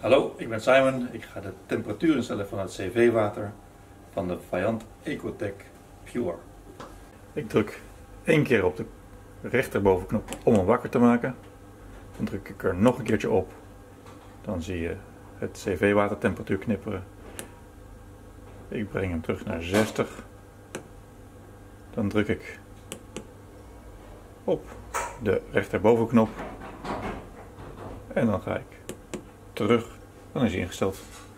Hallo, ik ben Simon. Ik ga de temperatuur instellen van het CV-water van de Vaillant Ecotec Pure. Ik druk 1 keer op de rechterbovenknop om hem wakker te maken. Dan druk ik er nog een keertje op. Dan zie je het CV-water temperatuur knipperen. Ik breng hem terug naar 60. Dan druk ik op de rechterbovenknop. En dan ga ik terug. Dan is hij ingesteld.